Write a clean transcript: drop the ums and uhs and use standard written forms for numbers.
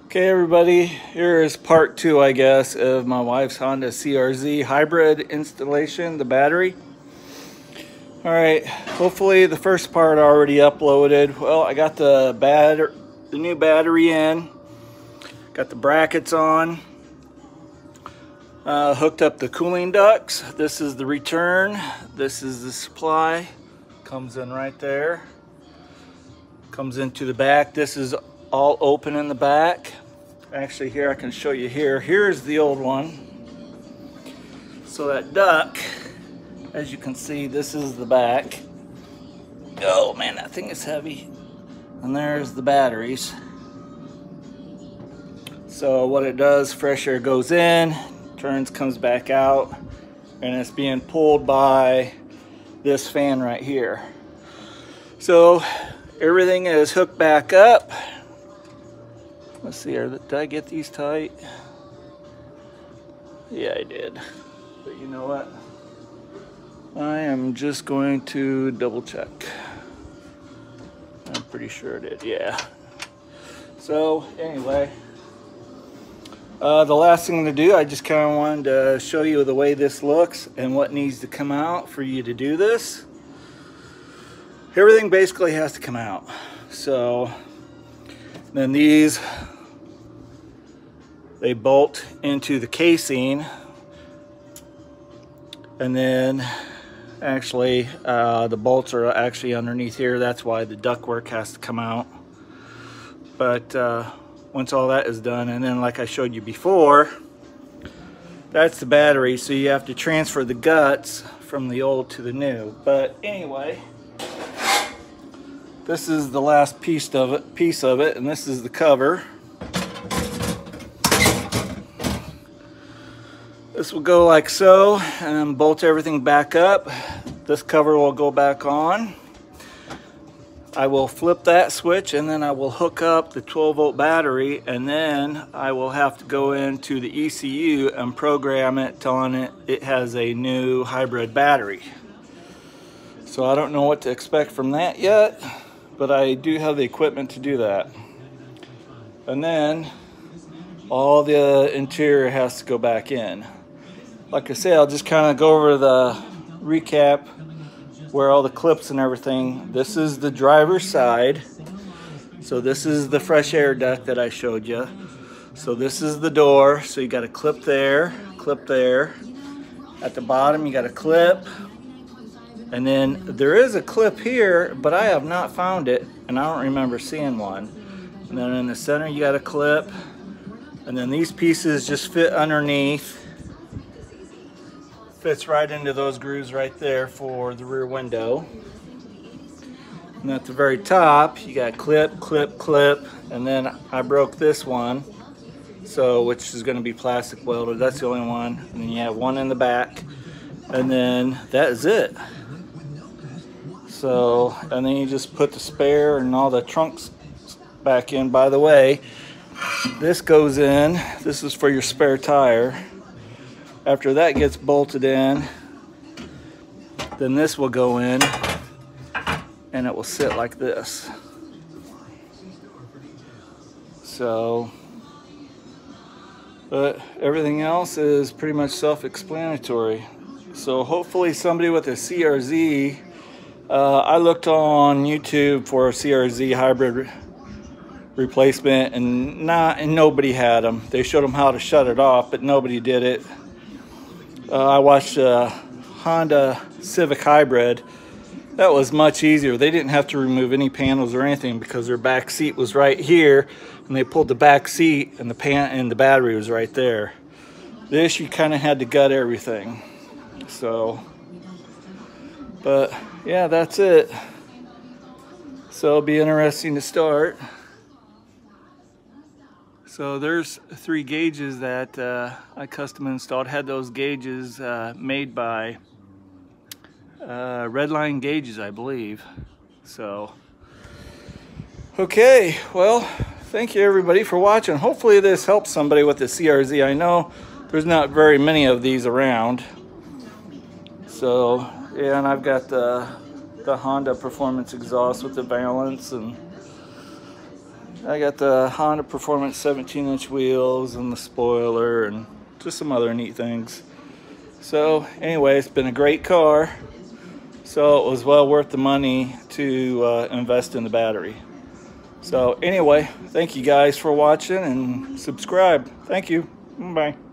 Okay, everybody, here is part 2, I guess, of my wife's Honda CR-Z hybrid installation, the battery. All right, hopefully the first part already uploaded. Well, I got the new battery in, got the brackets on, hooked up the cooling ducts. This is the return, this is the supply, comes in right there, comes into the back. This is all open in the back. Actually, here I can show you here. Here's the old one. So that duct, as you can see, this is the back. Oh man, that thing is heavy. And there's the batteries. So what it does, fresh air goes in, turns, comes back out, and it's being pulled by this fan right here. So everything is hooked back up. Let's see, did I get these tight? Yeah, I did. But you know what? I am just going to double check. I'm pretty sure it did, yeah. So anyway, the last thing to do, I just kind of wanted to show you the way this looks and what needs to come out for you to do this. Everything basically has to come out. So then these, they bolt into the casing, and then actually the bolts are actually underneath here. That's why the ductwork has to come out. But once all that is done, and then like I showed you before, that's the battery, so you have to transfer the guts from the old to the new. But anyway, this is the last piece of it, and this is the cover. This will go like so, and then bolt everything back up. This cover will go back on. I will flip that switch, and then I will hook up the 12-volt battery, and then I will have to go into the ECU and program it, telling it it has a new hybrid battery. So I don't know what to expect from that yet, but I do have the equipment to do that. And then all the interior has to go back in. Like I say, I'll just kind of go over the recap where all the clips and everything. This is the driver's side. So this is the fresh air duct that I showed you. So this is the door. So you got a clip there, clip there. At the bottom you got a clip. And then there is a clip here, but I have not found it, and I don't remember seeing one. And then in the center you got a clip, and then these pieces just fit underneath. Fits right into those grooves right there for the rear window. And at the very top you got clip, clip, clip, and then I broke this one, so which is going to be plastic welded. That's the only one. And then you have one in the back, and then that is it. So, and then you just put the spare and all the trunks back in. By the way, this goes in. This is for your spare tire. After that gets bolted in, then this will go in, and it will sit like this. So, but everything else is pretty much self-explanatory. So hopefully somebody with a CR-Z, I looked on YouTube for a CR-Z hybrid replacement, and nobody had them. They showed them how to shut it off, but nobody did it. I watched a Honda Civic Hybrid. That was much easier. They didn't have to remove any panels or anything because their back seat was right here, and they pulled the back seat, and the battery was right there. This, you kind of had to gut everything. So, but yeah, that's it. So it'll be interesting to start. So there's 3 gauges that I custom installed. Had those gauges made by Redline Gauges, I believe. So, okay, well, thank you everybody for watching. Hopefully this helps somebody with the CR-Z. I know there's not very many of these around. So, yeah, and I've got the Honda Performance exhaust with the valance, and I got the Honda Performance 17-inch wheels and the spoiler and just some other neat things. So anyway, it's been a great car. So it was well worth the money to invest in the battery. So anyway, thank you guys for watching and subscribe. Thank you. Bye.